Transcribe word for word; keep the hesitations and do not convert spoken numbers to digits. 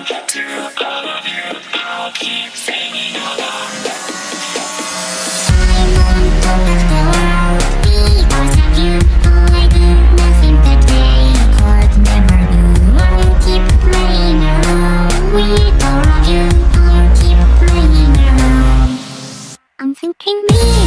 get to all of you, I'll keep singing along. I'm on top of the world because of you. I do nothing that they could never do. I'll keep playing around with all of you. I'll keep playing around. I'm thinking me.